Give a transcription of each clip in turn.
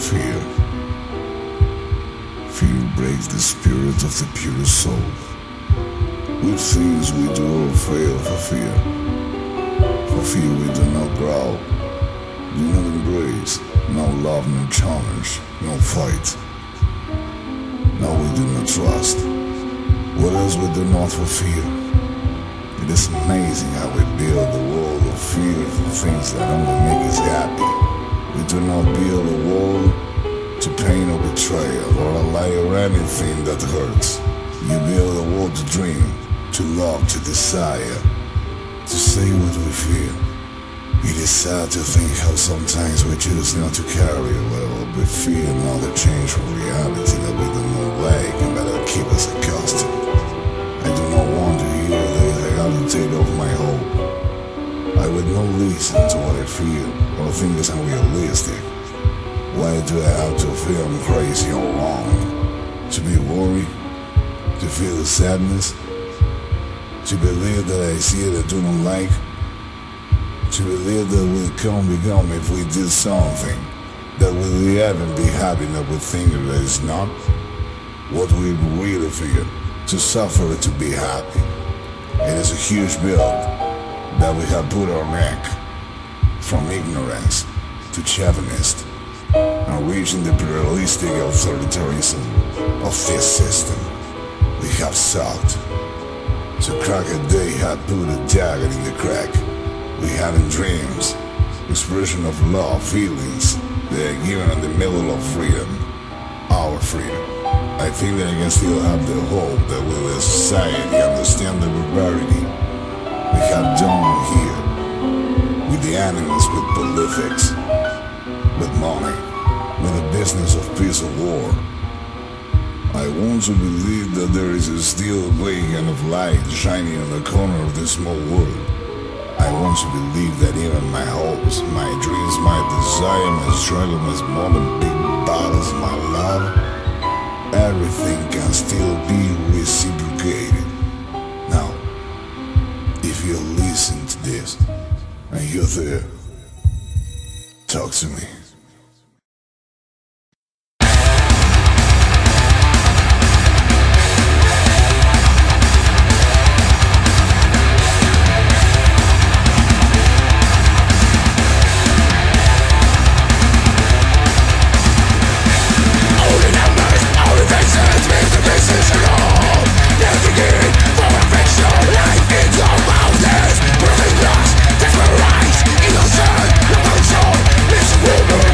Fear. Fear breaks the spirit of the pure soul. With things we do or fail for fear. For fear we do not growl, do not embrace, no love, no challenge, no fight. No, we do not trust. What else we do not for fear? It is amazing how we build a wall of fear for things that only make us happy. We do not build a wall to pain or betrayal or a lie or anything that hurts. You build a wall to dream, to love, to desire, to say what we feel. It is sad to think how sometimes we choose not to carry a level of fear, another change from reality that we do not like and that keep us accustomed. I do not want to hear the reality of my hope. I would not listen to what I feel or think is unrealistic. Why do I have to feel I'm crazy or wrong? To be worried? To feel the sadness? To believe that I see it I do not like? To believe that we'll become if we do something? That we'll ever be happy that we think that it's not? What we really fear? To suffer or to be happy? It is a huge build that we have put our neck, from ignorance to chauvinist, and reaching the pluralistic authoritarianism of this system. We have sought to crack a day had put a dagger in the crack. We had in dreams, expression of love, feelings they are given in the middle of freedom, our freedom. I think that I can still have the hope that will as society understand the barbarity we have done here, with the animals, with politics, with money, with the business of peace or war. I want to believe that there is still a beacon of light shining in the corner of this small world. I want to believe that even my hopes, my dreams, my desire, my struggle, my small and big battles, my love, everything can still be reciprocated. Now, if you listen to this and you're there, talk to me. Desperate, innocent, no control, miserable.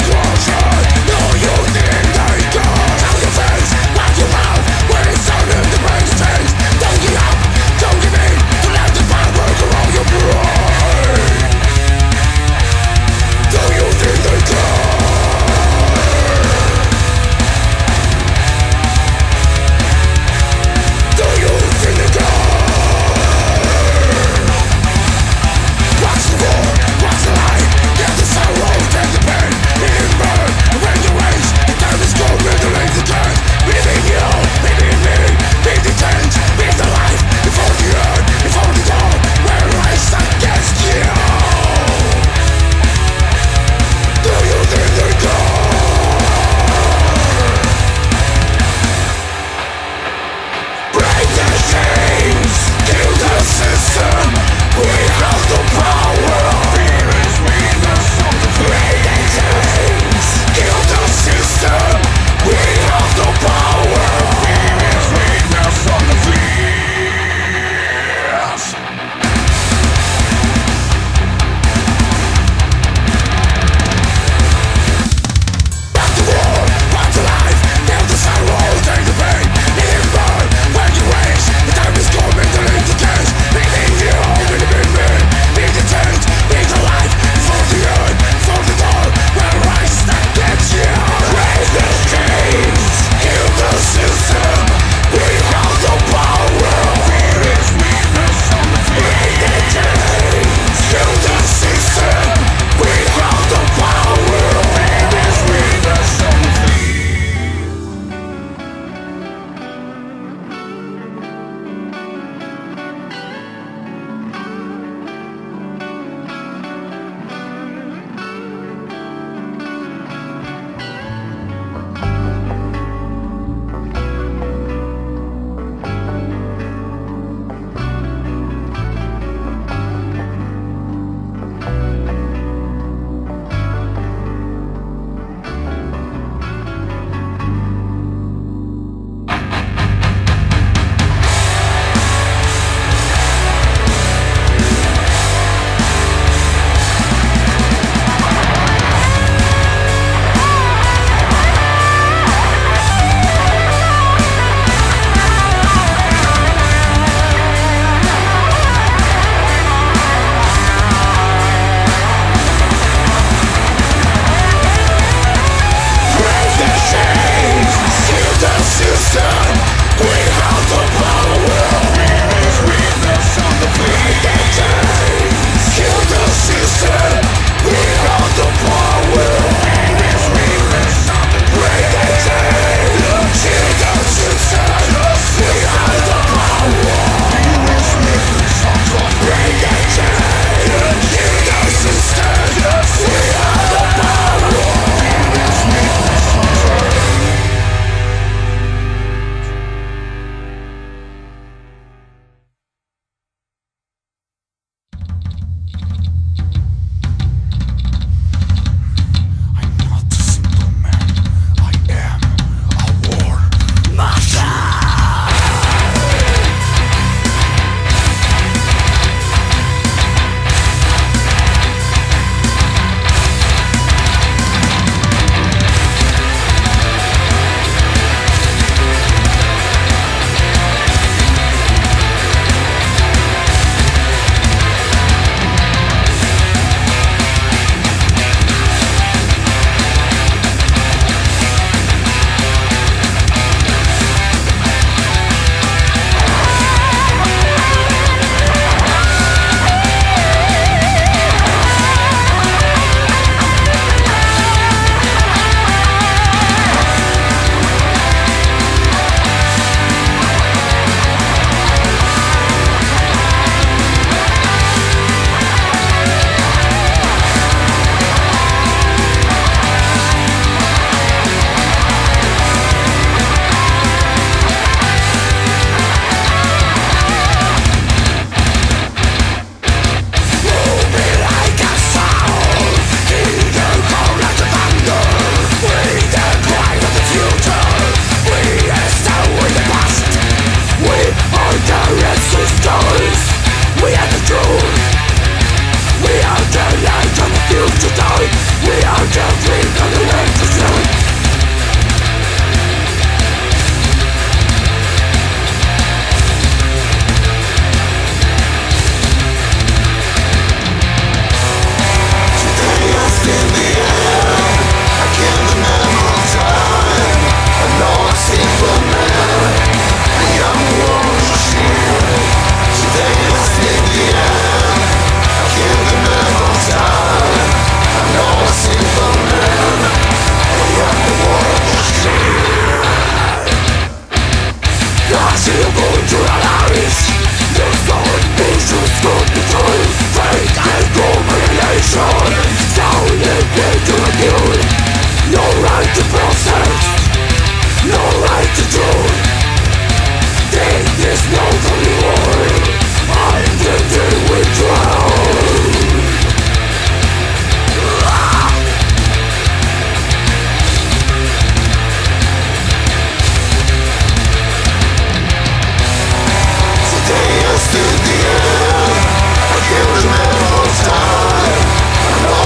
I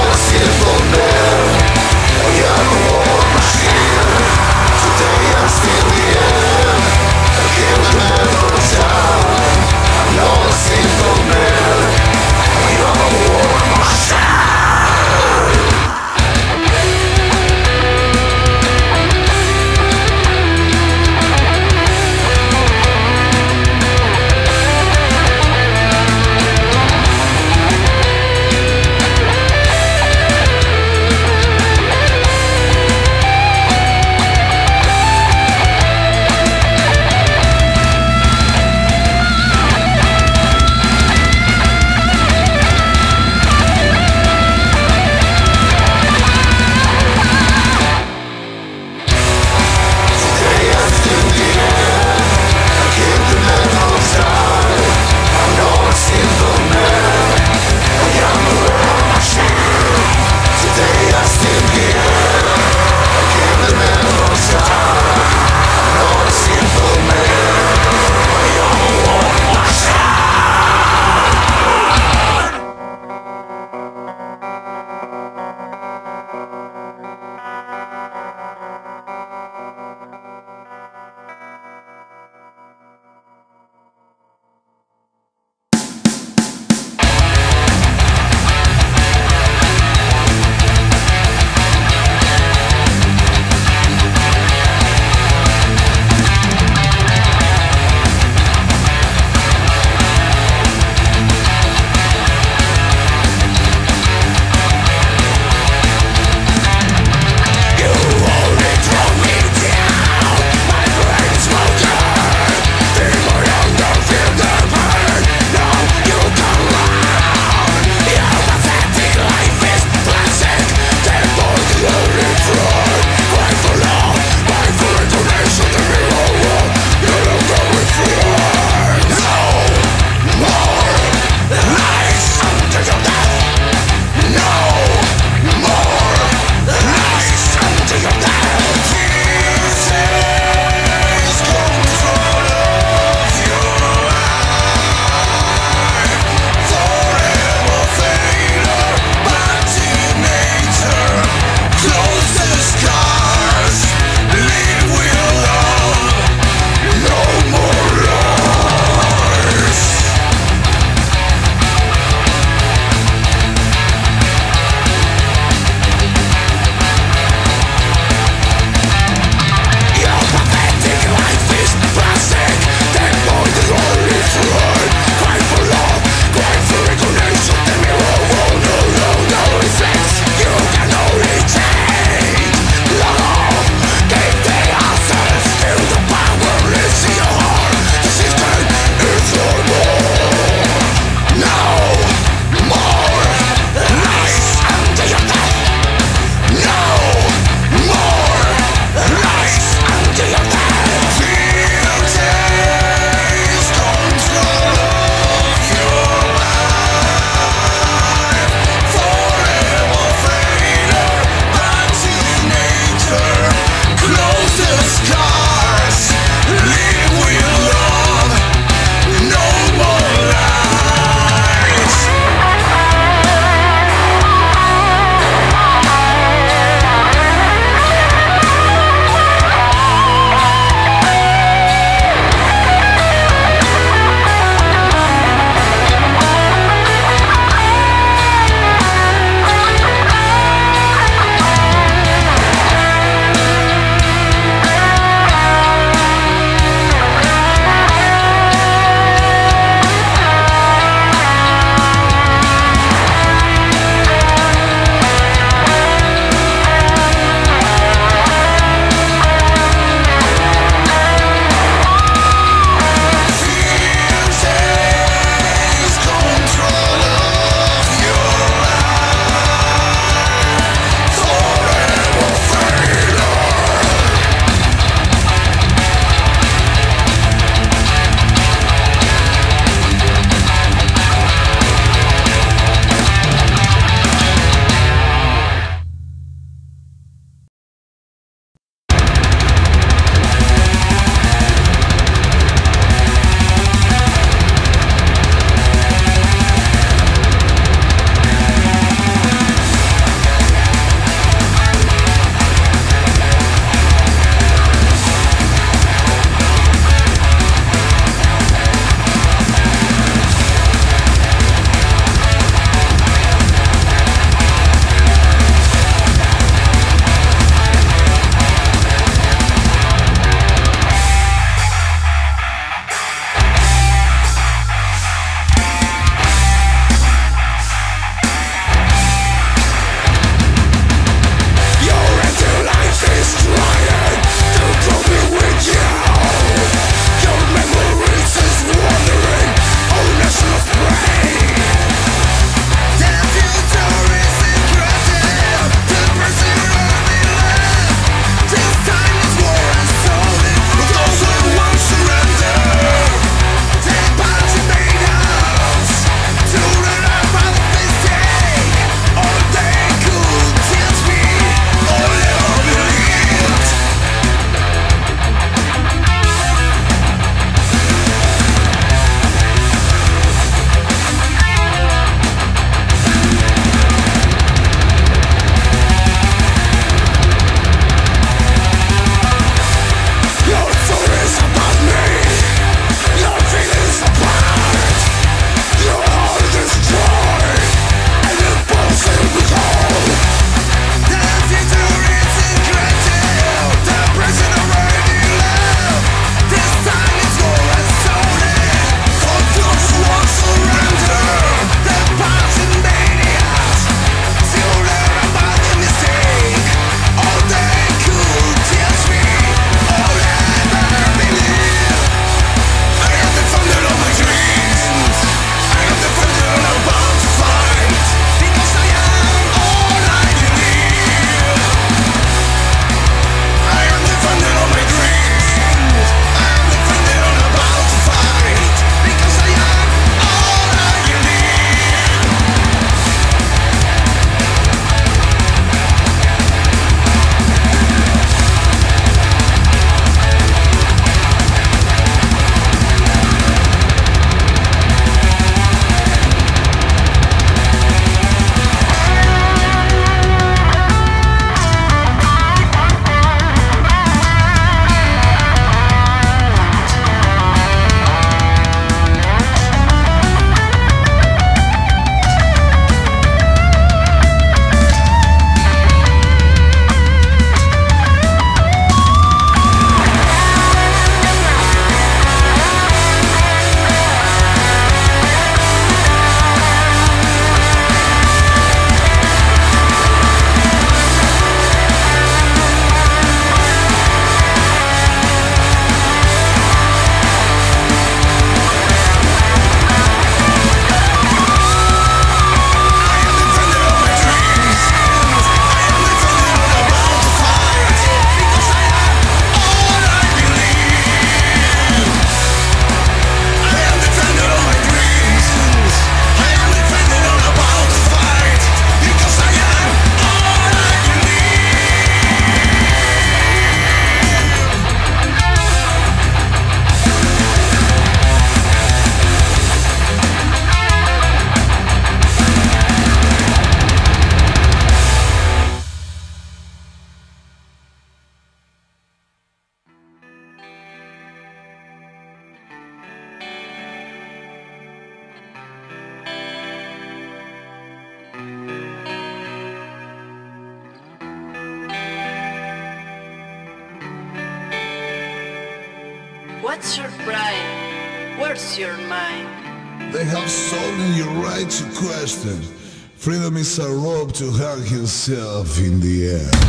What's your pride? Where's your mind? They have stolen your right to question. Freedom is a rope to hang yourself in the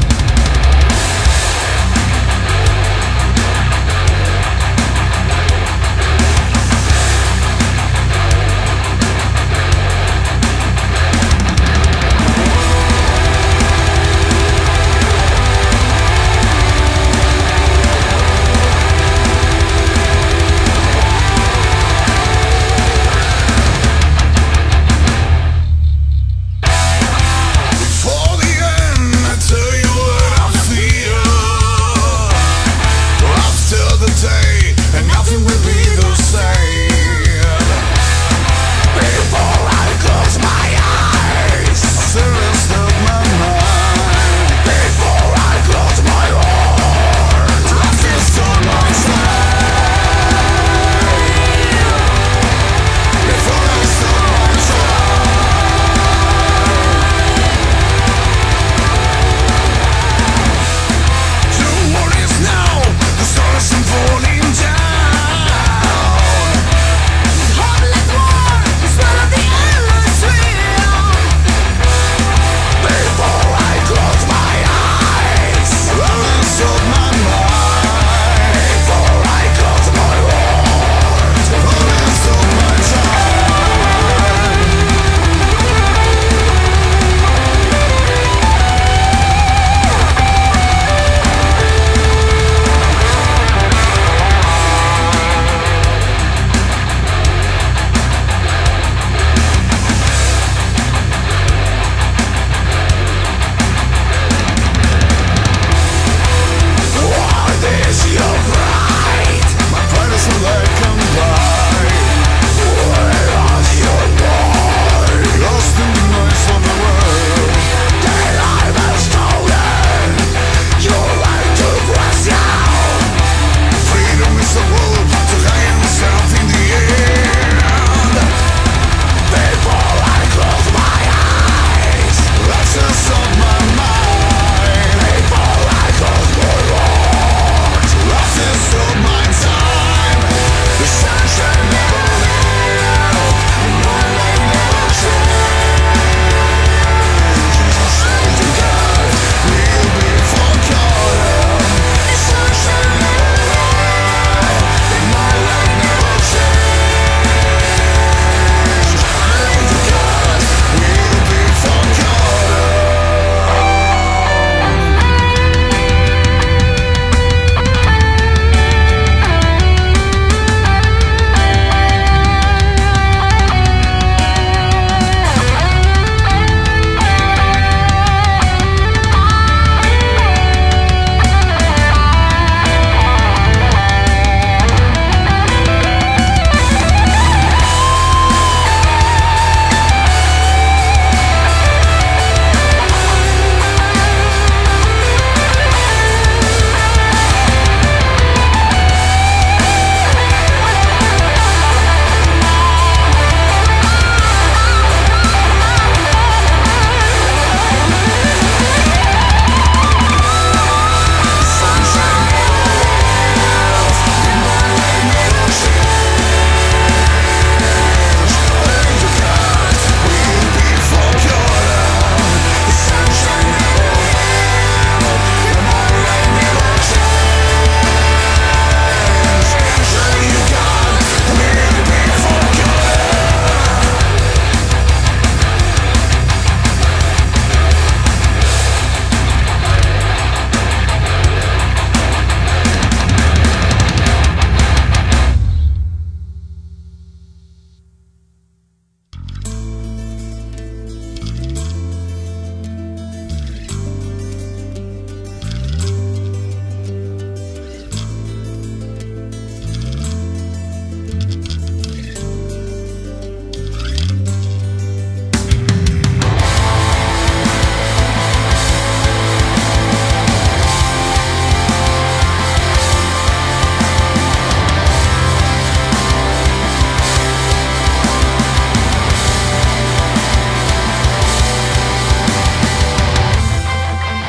air.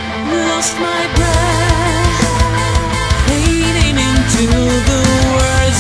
lost my breath, fading into the words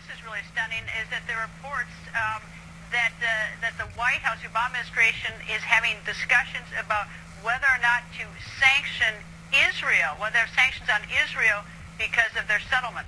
this is really stunning, is that there are reports that the White House, the Obama administration, is having discussions about whether or not to sanction Israel, whether there are sanctions on Israel because of their settlements.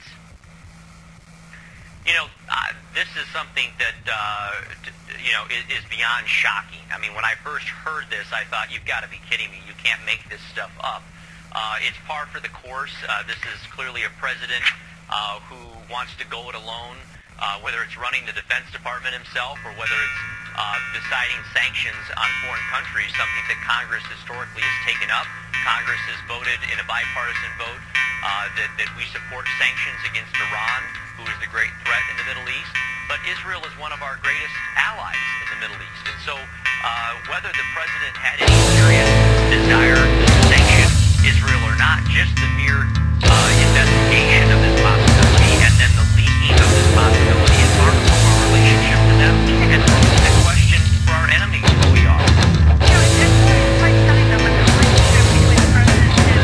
You know, this is something that, is beyond shocking. I mean, when I first heard this, I thought, you've got to be kidding me. You can't make this stuff up. It's par for the course. This is clearly a president who wants to go it alone, whether it's running the Defense Department himself or whether it's deciding sanctions on foreign countries, something that Congress historically has taken up. Congress has voted in a bipartisan vote that we support sanctions against Iran, who is the great threat in the Middle East. But Israel is one of our greatest allies in the Middle East. And so whether the president had any serious desire to sanction Israel or not, just the mere investigation of this possibility and then the leaking of this possibility is part of our relationship to them and the question for our enemies who we are. You know, it's quite stunning, though, but the relationship between the president and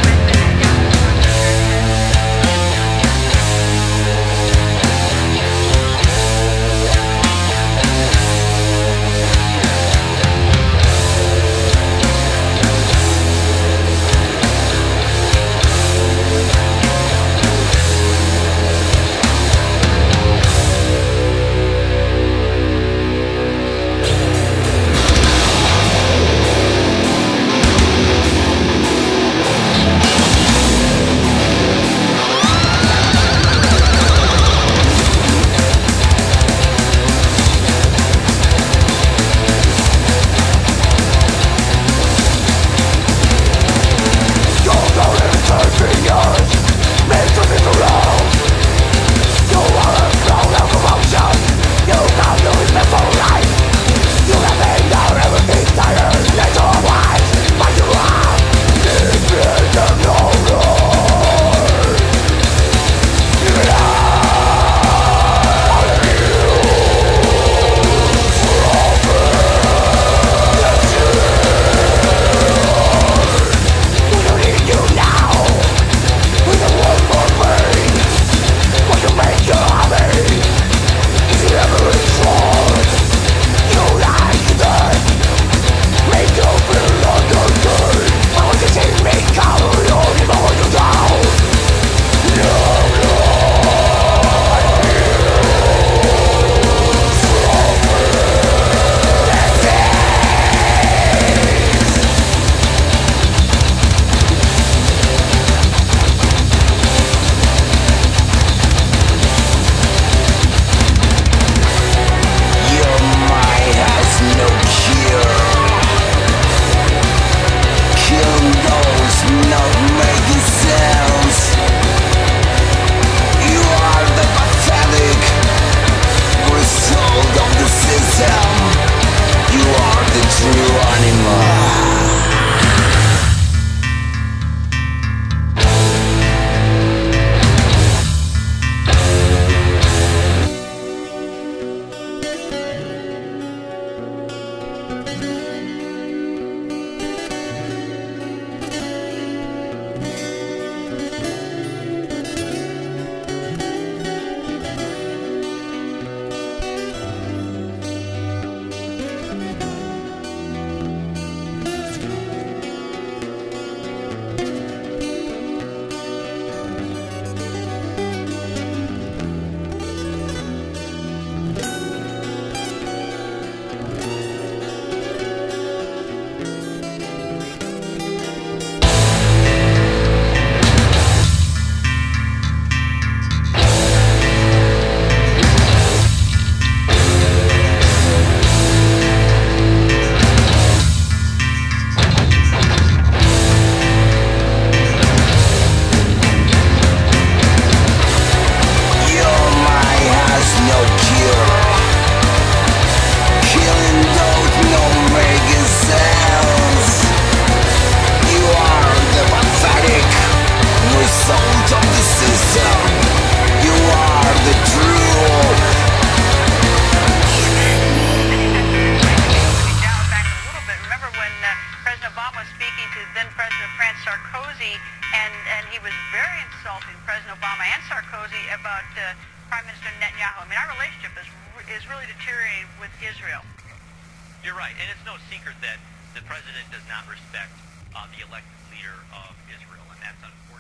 Prime Minister Netanyahu. I mean, our relationship is really deteriorating with Israel. You're right, and it's no secret that the president does not respect the elected leader of Israel, and that's unfortunate.